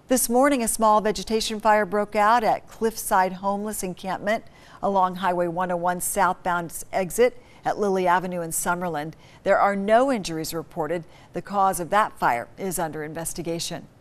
This morning, a small vegetation fire broke out at Cliffside Homeless Encampment along Highway 101 southbound exit at Lily Avenue in Summerland. There are no injuries reported. The cause of that fire is under investigation.